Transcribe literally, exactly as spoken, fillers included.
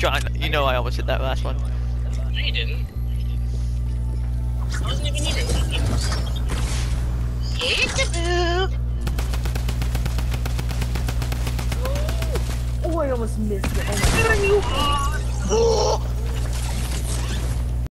John, you know I almost hit that last one. No, you didn't. I wasn't even even looking. Oh, I almost missed it. Oh my god.